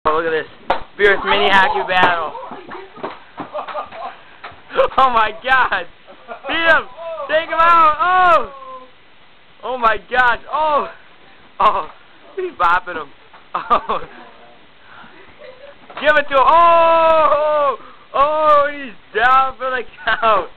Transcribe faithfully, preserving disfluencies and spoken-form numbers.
Oh, look at this fierce mini hockey battle. Oh my God! Beat him! Take him out! Oh! Oh my gosh! Oh! Oh! He's bopping him. Oh! Give it to him! Oh! Oh! He's down for the count.